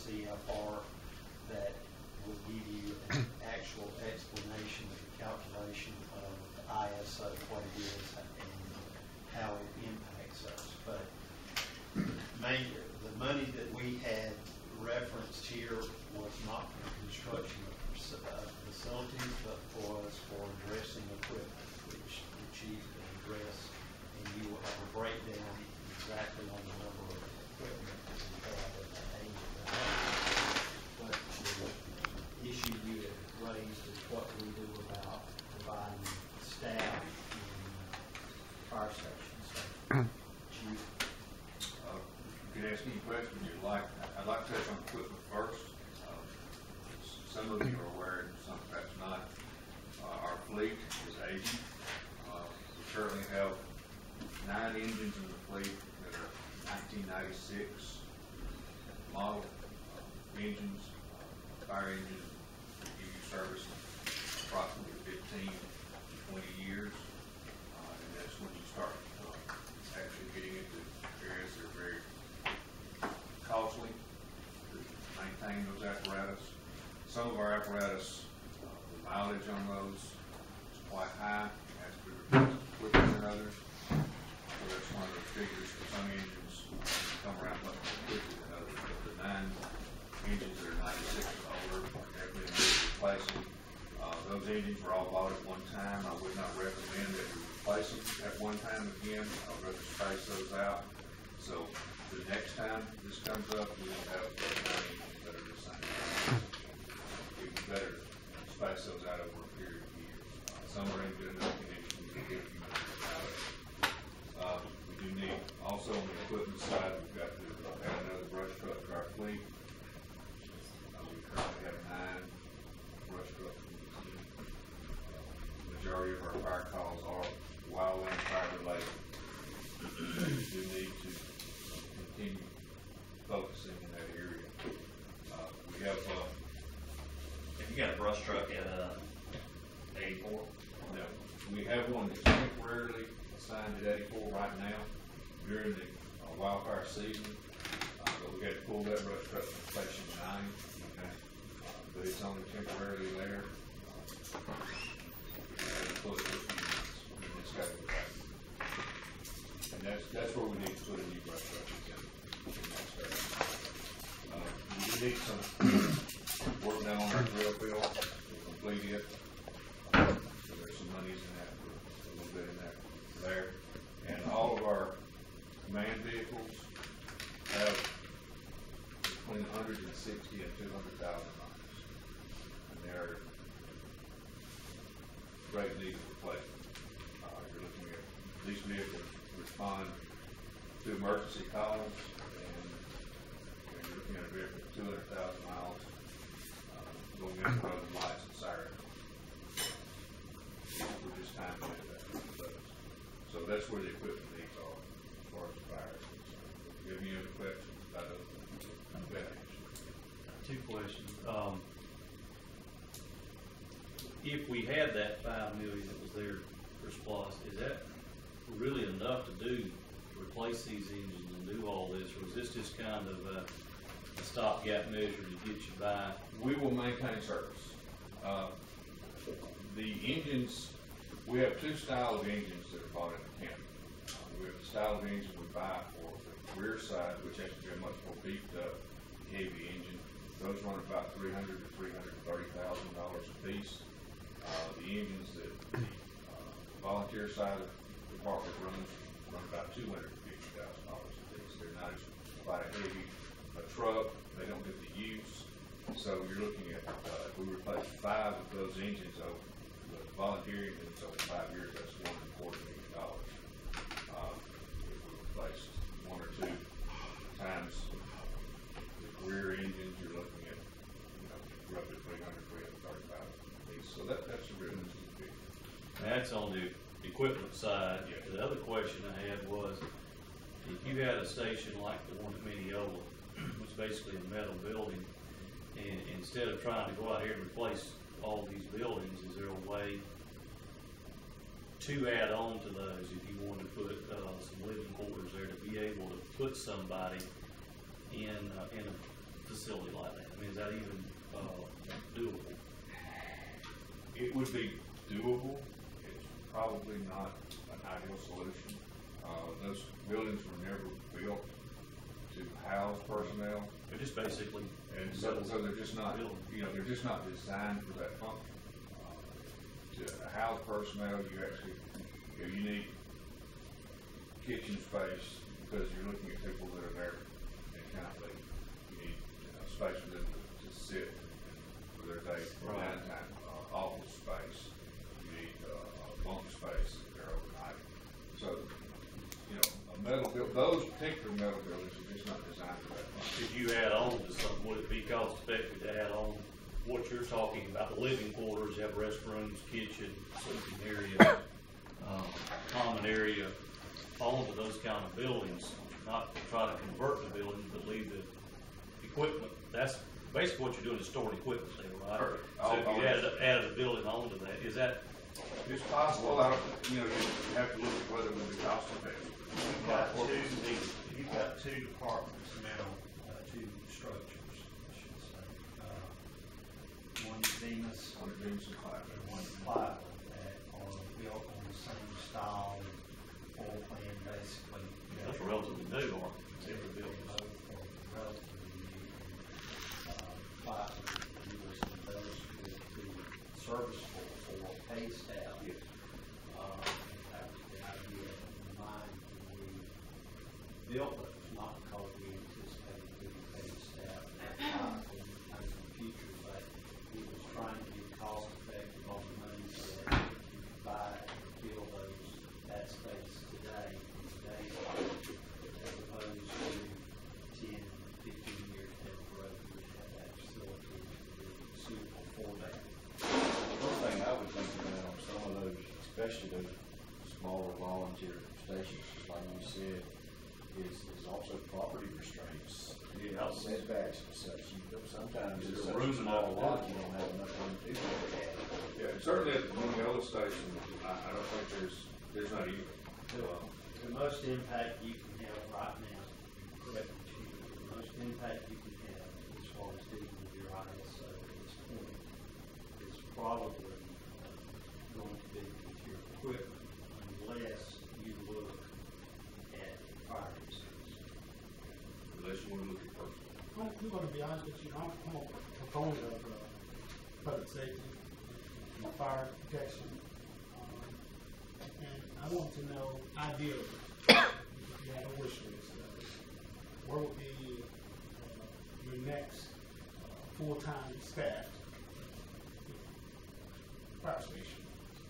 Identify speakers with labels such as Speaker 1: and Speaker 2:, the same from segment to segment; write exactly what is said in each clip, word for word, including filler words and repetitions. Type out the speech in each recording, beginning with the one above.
Speaker 1: C F R that will give you an actual explanation of the calculation of the I S O, what it is, and how it impacts us. But main, the money that we had referenced here was not for construction of facilities, but was for addressing equipment, which the chief can address, and you will have a breakdown exactly on the number of equipment that we have at the age of the house. But the issue you had raised is what we do about providing staff in uh, fire stations. So, chief.
Speaker 2: Uh, you can ask any question you'd like. I'd like to touch on equipment first. Uh, some of you are aware, and some perhaps not. Uh, our fleet is aging. Uh, we currently have nine engines in the fleet that are nineteen ninety-six model uh, engines. Uh, fire engine give you service in approximately fifteen to twenty years, uh, and that's when you start uh, actually getting into areas that are very costly to maintain those apparatus. Some of our apparatus, uh, the mileage on those is quite high, has to be replaced quicker than others. So that's one of those figures. For some engines come around much more quickly than others, but the nine engines that are ninety-six and older are definitely need replacing. Uh, those engines were all bought at one time. I would not recommend that we replace them at one time again. I'd rather space those out. So the next time this comes up, we will have nine engines that are the same. It'd be better to space those out over a period of years. Uh, some are in good enough condition to get a few months out of it. Uh, we do need, also on the equipment side, we've got to add another brush truck to our fleet. Uh, we currently have nine brush trucks in the team. Uh, majority of our fire calls are wildland fire related. We do need to continue focusing in that area. Uh, we have uh,
Speaker 3: If you got a brush truck at uh, eighty-four?
Speaker 2: No, we have one that's temporarily assigned at eighty-four right now during the uh, wildfire season, uh, but we had to pull that brush truck from station nine, okay? Uh, but it's only temporarily there. Uh, we had to pull it for a few months, and it's got to go back. And that's, that's where we need to put a new brush truck in, in that station. Uh, we need some work done on our drill field to complete it. Uh, so there's some monies in that, for a little bit in that there. And all of our command vehicles have between one hundred sixty and two hundred thousand miles. And they're great need of replacement. Uh, you're looking at these vehicles respond to emergency calls, and you know, you're looking at a vehicle with two hundred thousand miles. Going in the road lights and sirens. We're just time to do that. So that's where the equipment needs are as far as the fire is concerned. If you have any other questions about those, I'm glad to answer.
Speaker 1: Two questions. Um, if we had that five million that was there for SPLOST, is that really enough to do, to replace these engines and do all this, or is this just kind of a, a stopgap measure to get you by?
Speaker 2: We will maintain service. Uh, the engines, we have two style of engines that are bought in the county. Uh, we have the style of engine we buy for the rear side, which has to be a much more beefed up, heavy engine. Those run about three hundred to three hundred thirty thousand dollars a piece. Uh, the engines that the uh, volunteer side of the department runs run about two hundred fifty thousand dollars a piece. They're not as quite a heavy a truck. They don't get the use. So you're looking at, uh, if we replace five of those engines over, with volunteer engines over five years, that's one and a quarter million dollars. Uh, if we replaced one or two times the rear engines, you're looking at, you know, roughly three hundred, three hundred thirty thousand piece. So that, that's a realistic figure.
Speaker 1: That's on the equipment side.
Speaker 2: Yeah.
Speaker 1: The other question I had was, if you had a station like the one at Mineola, which is basically a metal building, and instead of trying to go out here and replace all these buildings, is there a way to add on to those if you wanted to put uh, some living quarters there, to be able to put somebody in uh, in a
Speaker 3: facility like that? I mean, is that even, uh, doable?
Speaker 2: It would be doable. It's probably not an ideal solution. Uh, those buildings were never built to house personnel,
Speaker 3: But just basically.
Speaker 2: and so, so they're just not, you know, they're just not designed for that function. Uh, To house personnel, you actually, you know, you need kitchen space because you're looking at people that are there and cannot leave. You need uh, space for them to, to sit and for their day, for
Speaker 3: Right.
Speaker 2: downtime, uh, office space. You need uh, bunk space there overnight. So, you know, a metal build, those particular metal buildings are just not designed for that function.
Speaker 3: If you add on to something, would it be cost effective to add on what you're talking about, the living quarters, you have restrooms, kitchen, sleeping area, um, common area, onto those kind of buildings, not to try to convert the buildings, but leave the equipment, that's basically what you're doing is storing equipment there, right?
Speaker 2: Correct.
Speaker 3: So if you added, added a building onto that, is that,
Speaker 2: It's possible, I don't, you know, you have to look at whether it would be cost effective.
Speaker 1: You've got two, you've got two departments now, uh, two structures, I should say. Uh, One is Venus
Speaker 2: On the Venus and Clyde.
Speaker 1: and one is Clyde that are built on the same style, floor plan basically.
Speaker 3: that's relatively new, aren't they? They were built.
Speaker 1: Both are relatively new. Uh, Clyde, you was in those with the serviceable for paid staff. Uh, that was the idea in mind when we built those, not because we anticipated getting paid staff at time in the future, but it was trying to be cost effective on the money so that you could buy and fill those, that space today, in today's market, as opposed to ten, fifteen years down the road, we would have that facility to be suitable for that.
Speaker 4: One thing I would think about on some of those, especially those smaller volunteer stations, like you said, is, is also property restraints.
Speaker 3: Yeah.
Speaker 4: Setbacks and such. You know, sometimes
Speaker 3: Is
Speaker 4: it's
Speaker 3: there
Speaker 4: such a
Speaker 3: room
Speaker 4: small
Speaker 3: enough to
Speaker 4: lot,
Speaker 3: do
Speaker 4: you
Speaker 3: it?
Speaker 4: don't have enough room to do that.
Speaker 2: Yeah, and certainly at many other stations, I, I don't think there's, there's not even.
Speaker 1: The, the most impact you can have right now, correct me, Chief, the most impact you can have as far as dealing with your I S O at this point is probably uh, going to be with your equipment unless you look at fire districts.
Speaker 2: Unless you want to look at personal.
Speaker 5: I'm, I'm going to be honest with you, I'm, I'm a proponent of uh, public safety and fire protection. Um, and I want to know, ideally, if you had a wish list, uh, where would be uh, your next uh, full-time staff fire station?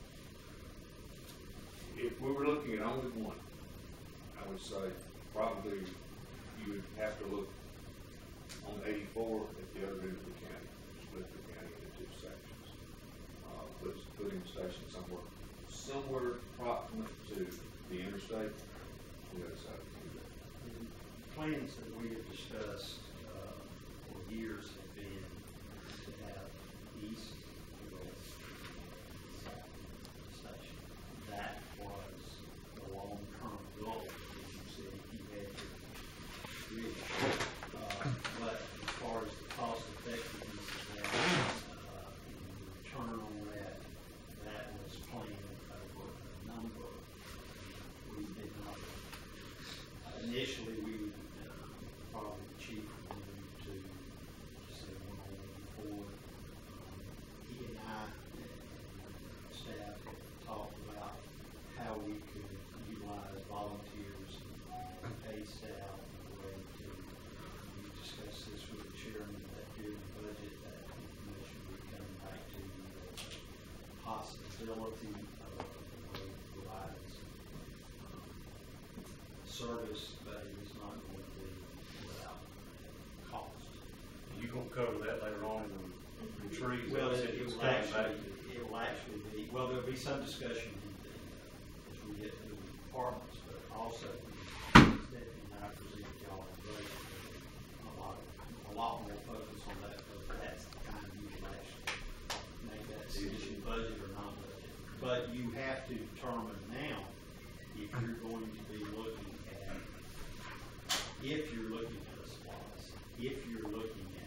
Speaker 2: If we were looking at only one, I would say probably you would have to look on eighty-four at the other end of the county, split the county into two sections. Uh, put, put in a station somewhere, somewhere proximate to the interstate, the other side of the county.
Speaker 1: The plans that we have discussed uh, for years have been to have east, west, south station. That was the long-term goal, as you said, if you had your rig. Uh, but as far as the cost effectiveness of that, uh, and the return on that, that was planned over a number. We did not initially, we would uh, probably chief would move to say one on four. Um, he and I and staff have talked about how we could utilize volunteers and pay staff in a way to, we discussed this with the chairman that during the budget, that information would come back to you as a possibility of a way to provide um, service, but it is not going to be without cost.
Speaker 3: You gonna cover that later on in the retreat?
Speaker 1: Well,
Speaker 3: It's
Speaker 1: it it will
Speaker 3: coming back.
Speaker 1: actually, it will actually be, well, there'll be some discussion in the, uh, as we get to the departments, but also, Stephanie and I presented y'all a budget, a lot, a lot more focus on that, but that's the time you can actually make that decision, budget or not budget. But you have to determine now if you're going to be looking at, if you're looking at a SPOS, if you're looking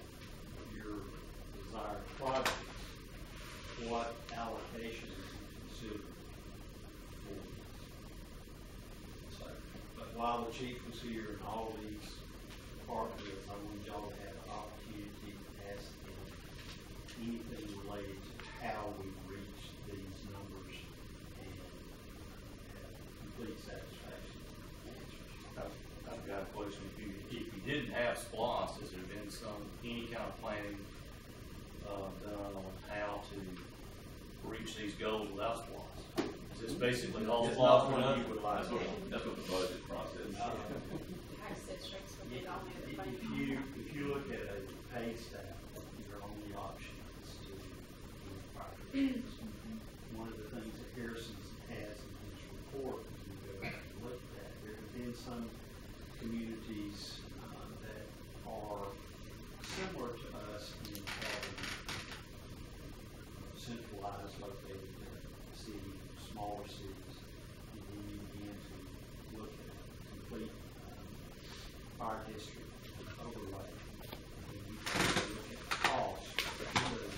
Speaker 1: while the chief was here and all these department heads, I wanted y'all to have an opportunity to ask them anything related to how we reached these numbers and have complete satisfaction answers.
Speaker 3: I've, I've got a question. If you, if you didn't have SPOS, has there been some, any kind of planning, uh, done on how to reach these goals without SPOS? Is this basically all
Speaker 4: It's
Speaker 3: SPOS
Speaker 4: not
Speaker 3: for
Speaker 4: what
Speaker 3: nothing?
Speaker 4: you would like.
Speaker 6: That's what, that's what the budget process is.
Speaker 1: Uh,
Speaker 7: I said straight to the all the
Speaker 1: If
Speaker 7: funding.
Speaker 1: if you, if you look at a paid staff, your only option is to do fire districts. One of the things that Harrison has in his report, when you go back and look at that, there have been some communities uh, that are similar to us in having centralized located city, smaller cities, and then you begin to look at complete um, fire district overlay. And you can look at the cost of those,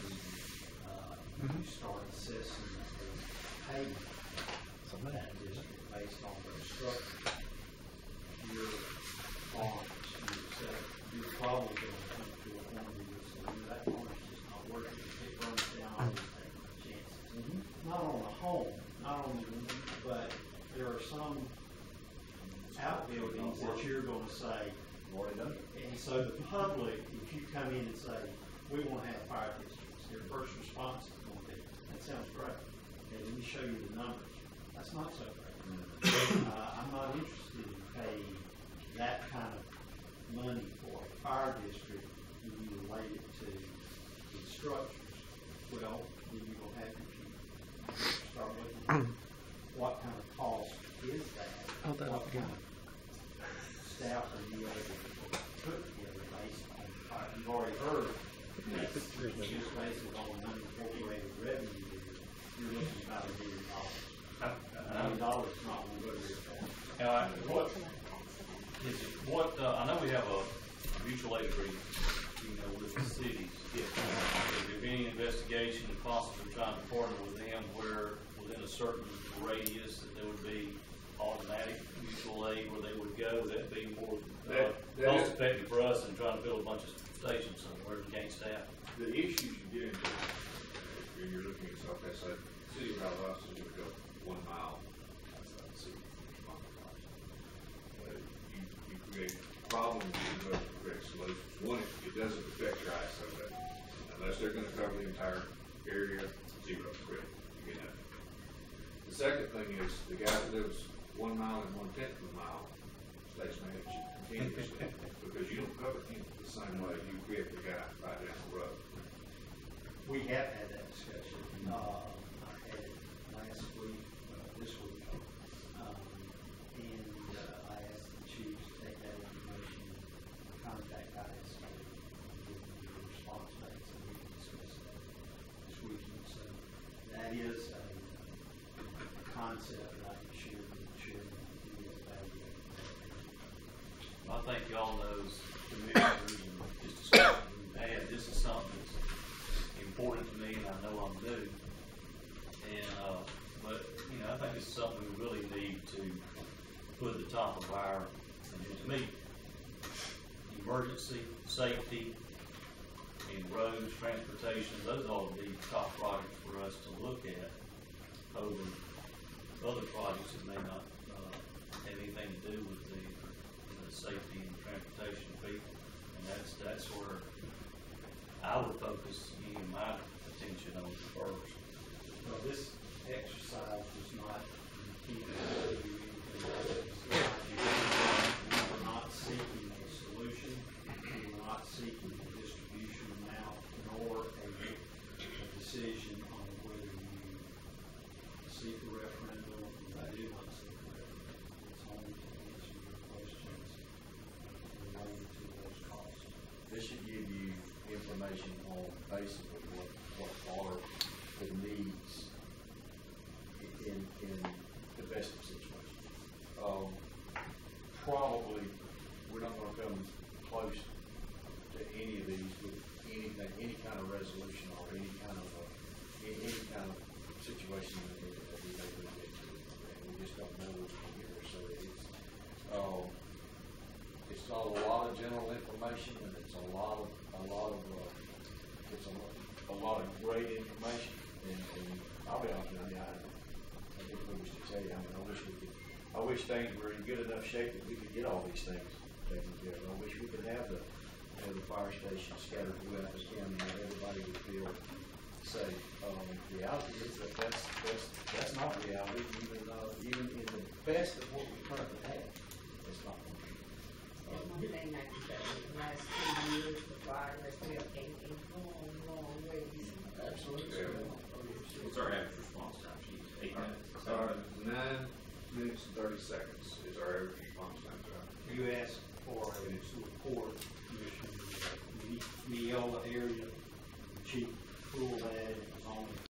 Speaker 1: uh, you start assessing the payment of that district based on the structure. Your farms, yourself, you're probably going to come to a point where you say, that farm's just not working, if it burns down, I would take my chances. Not on the home, not on the, but there are some outbuildings that you're gonna say,
Speaker 4: You've already done it.
Speaker 1: and so the public, if you come in and say, we wanna have fire districts, their first response is gonna be, that sounds great. Okay, let me show you the numbers. That's not so great. Uh, I'm not interested in paying that kind of money for a fire district when you relate it to the structures. Well, then you're gonna have to start looking at what kind of cost is that? What kind of staff are you able to put together based on, uh, you've already heard, that's just based on unincorporated revenue there, you're looking at about a million dollars. A million dollars is not one good real fast.
Speaker 3: Now, I- what, is it, what, uh, I know we have a mutual aid agreement, you know, with the cities. If, if there's any investigation, possibly trying to partner with them where within a certain radius that there would be automatic mutual aid where they would go, that'd be more, uh,
Speaker 2: That- that
Speaker 3: cost
Speaker 2: is-
Speaker 3: effective for us than trying to build a bunch of stations somewhere to gain staff.
Speaker 2: The issues you get into, when you're looking at South West Side, City of Valdosta is gonna go one mile outside the city. Uh, you, you create problems, you don't create solutions. One, it, it doesn't affect your I S O that, unless they're gonna cover the entire area, zero, really, you get nothing. The second thing is, the guy that lives one mile and one tenth of a mile stays managed continuously, because you don't cover him the same way you get the guy right down the road.
Speaker 1: We have had that discussion. Uh, I had it last week, uh, this week. Um, and, uh, I asked the chiefs to take that information, contact I S O, and give them the response back, so we can discuss that this weekend. So that is a concept that I can share with the chairman if he is evaluating.
Speaker 3: I think y'all knows commissioners and just discussion we've had, this is something that's important to me, and I know I'm new. And, uh, but, you know, I think it's something we really need to put at the top of our, and to me, emergency, safety, and roads, transportation, those ought to be top projects for us to look at over other projects that may not, uh, have anything to do with the, the safety and transportation of people. And that's, that's where I would focus any of my attention on first.
Speaker 1: Well, this exercise was not intended to do anything else. We were not seeking a solution, we were not seeking a distribution amount, nor a, a decision on whether you seek a referendum, or do not seek a referendum. It's only to answer your questions related to those costs.
Speaker 4: This should give you information on basically what, what are the needs in, in the best of situations. Um, probably, we're not gonna come close to any of these with anything, any kind of resolution or any kind of, uh, any, any kind of situation that we, that we may look into. And we just don't know what's going here, so it's, it's all a lot of general information, and it's a lot of, a lot of, uh, it's a, lot- a lot of great information, and, and I'll be honest with you, I mean, I, I get privileged to tell you, I mean, I wish we could, I wish things were in good enough shape that we could get all these things taken care of. I wish we could have the, have the fire station scattered throughout the county, and everybody would feel safe. Um, reality is that that's, that's, that's not reality, even, uh, even in the best of what we currently have, it's not.
Speaker 7: And one thing I can say, in the last two years, the fire rescue have came a long, long ways.
Speaker 4: Absolutely.
Speaker 6: What's our average response time, chief? Eight minutes?
Speaker 2: Uh, nine minutes and thirty seconds is our average response time.
Speaker 1: You asked for a report, Commissioner, the Neola area, chief pulled that, it was only